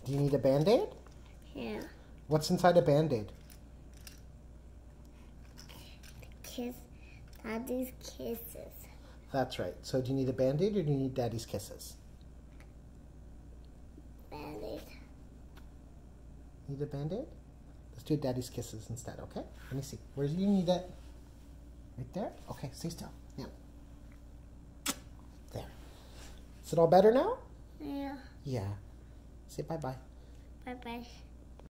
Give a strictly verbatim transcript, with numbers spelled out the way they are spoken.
Do you need a Band-Aid? Yeah. What's inside a Band-Aid? Kiss. Daddy's kisses. That's right. So do you need a Band-Aid or do you need Daddy's kisses? Band-Aid. Need a Band-Aid? Let's do Daddy's kisses instead, okay? Let me see. Where do you need that? Right there? Okay, stay still. Yeah. There. Is it all better now? Yeah. Yeah. Say bye-bye. Bye-bye.